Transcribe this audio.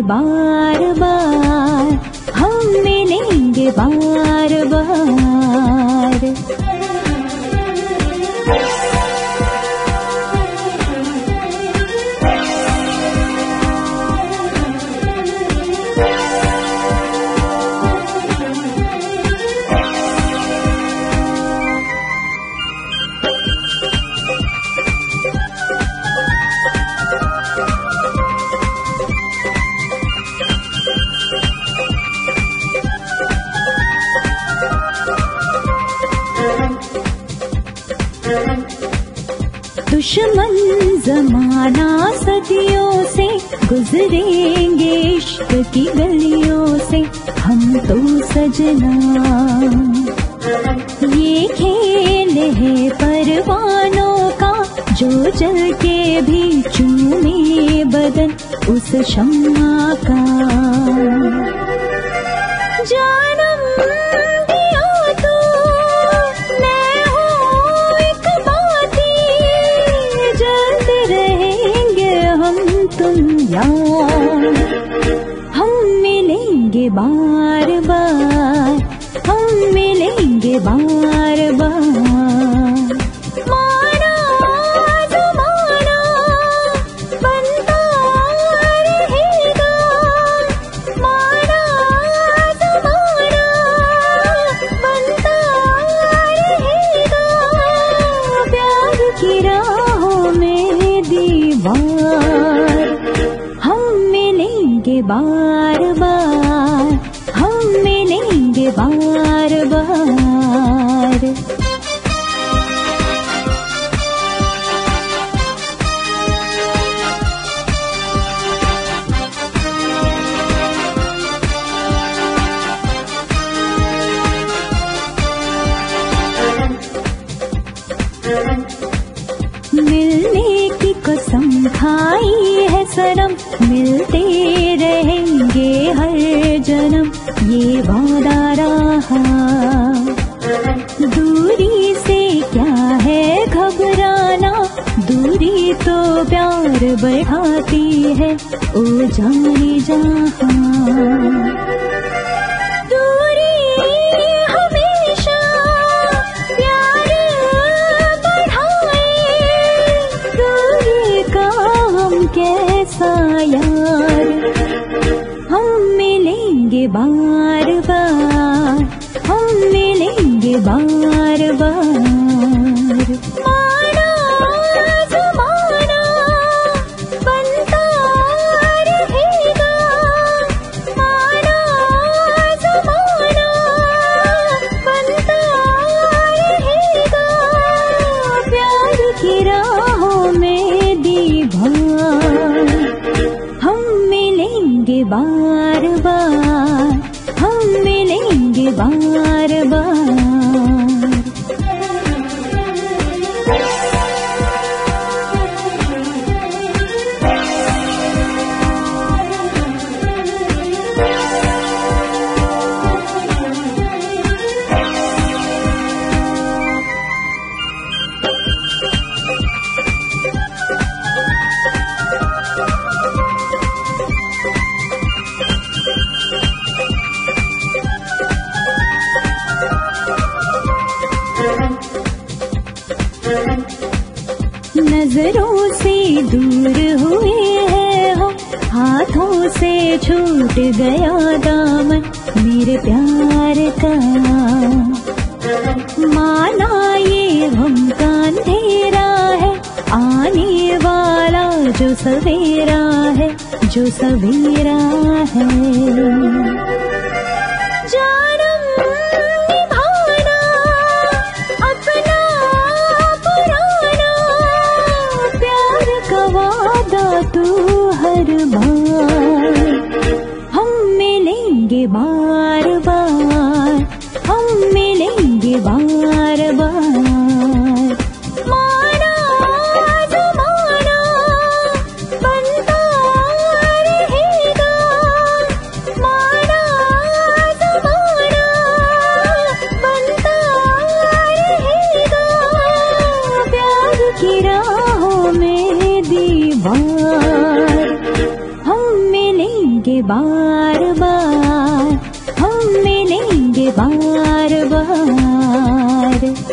बार बार, हम मिलेंगे बार बार। दुश्मन जमाना सदियों से, गुजरेंगे इश्क की गलियों से हम तो सजना। ये खेल है परवानों का, जो जल के भी चूमे बदन उस शम्मा का। जानम दिया तो मैं हूँ एक बाती, जलते रहेंगे हम तुम यार। हम मिलेंगे बार बार, हम मिलेंगे बार बार। माना ज़माना बनता रहेगा, माना ज़माना बनता रहेगा। प्यार की राहों में दीवार, हम मिलेंगे बार बार, हम मिलेंगे बार बार। मिलने की कसम खाई है सनम, मिलते रहेंगे हर जन्म ये वादा रहा। दूरी से क्या है घबराना, दूरी तो प्यार बढ़ाती है ओ जाने जहां। कैसा यार, हम मिलेंगे बार बार, हम मिलेंगे बार बार। माना ज़माना बनता रहेगा, माना ज़माना बनता रहेगा। प्यार की राहों में दीवार, हम मिलेंगे बार बार, हम मिलेंगे बार बार। नजरों से दूर हुए हैं हम, हाथों से छूट गया दामन मेरे प्यार का। माना ये गम का अंधेरा है, आने वाला जो सवेरा है, जो सवेरा है। तू हर बार, हम मिलेंगे बार बार, हम मिलेंगे बार बार। माना ज़माना बनता रहेगा, माना बार बार, हम मिलेंगे बार बार।